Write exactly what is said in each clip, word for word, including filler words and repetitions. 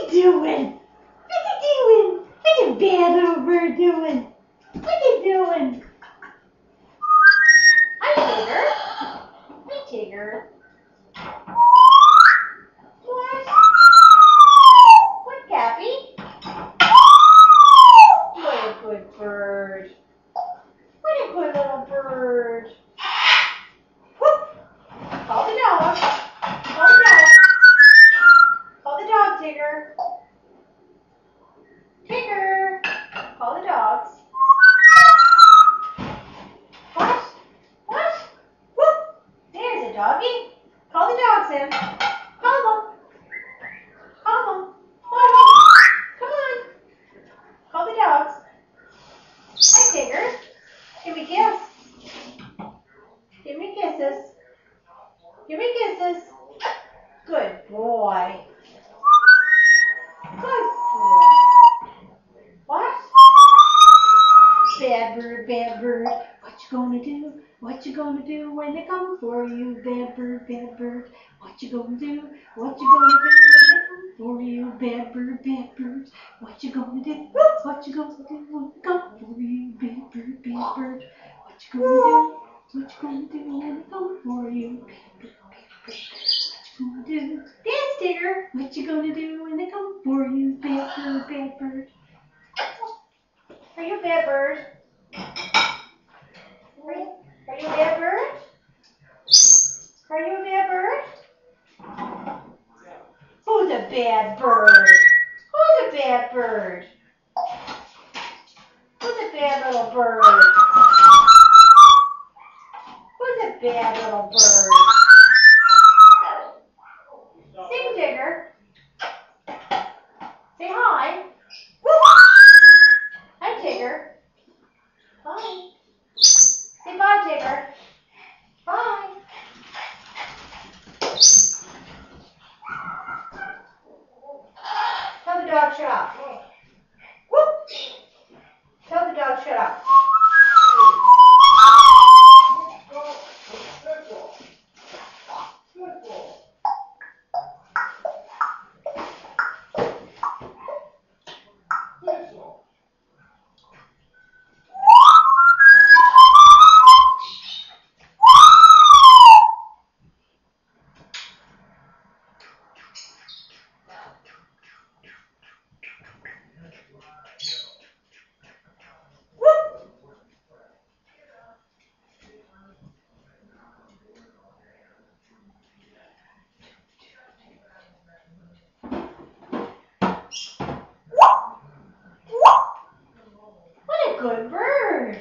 you doing? What you doing? What you bad little bird doing? What you doing? Hi, Tigger. Hi, Tigger. What? What, Cappy? What a good bird. What a good little bird. Whoop. Call the dog. Call the dog. Call the dog, Tigger. Tigger. Call the dogs. What? What? Whoop. There's a doggy. Call the dogs in. Call them. Call them. Call them. Come on. Call the dogs. Hi, Tigger. Give me kiss. Give me kisses. Give me kisses. Good boy. Good boy. What? Bad bird, bad bird. What you gonna do? What you gonna do when they come for you? Bad bird, bad bird. What you gonna do? What you gonna do when they come for you? Bad bird, bad bird. What you gonna do? What you gonna do when they come for you? Bad bird, bad bird. What you gonna do? What you gonna do when they come for you? Bad bird, bad bird. What you gonna do? Dance, Tigger. What you gonna do when they come for you? Bad bird, bad bird. Are you a bad bird? Are you, are you a bad bird? Are you a bad bird? Who's a bad bird? Who's a bad bird? Who's a bad little bird? Who's a bad little bird? Sing, Tigger. Say hi. Hi, Tigger. Bye. Say bye, Tigger. Bye. Tell the dog shut up. Whoop. Tell the dog shut up. What a good bird.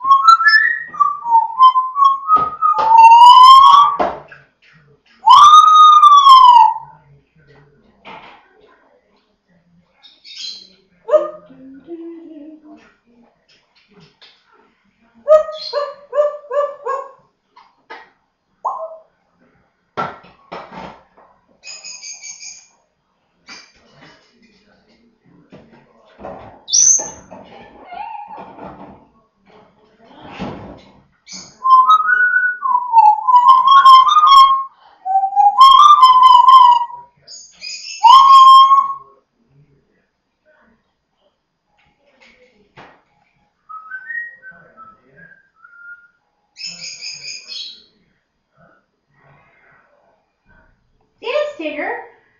Dance, Tigger.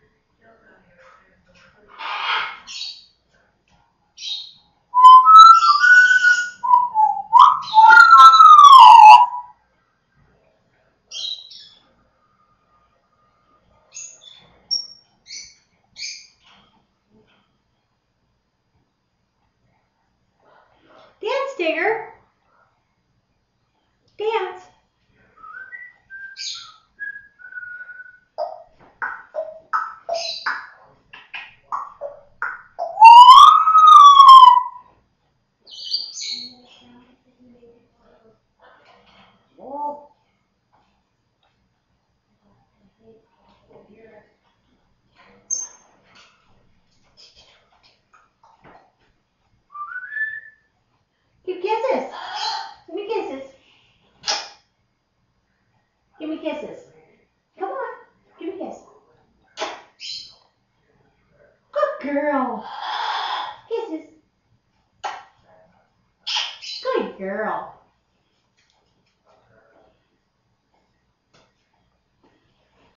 Dance, Tigger. Dance. Keep kissing. girl. Kisses. Good girl.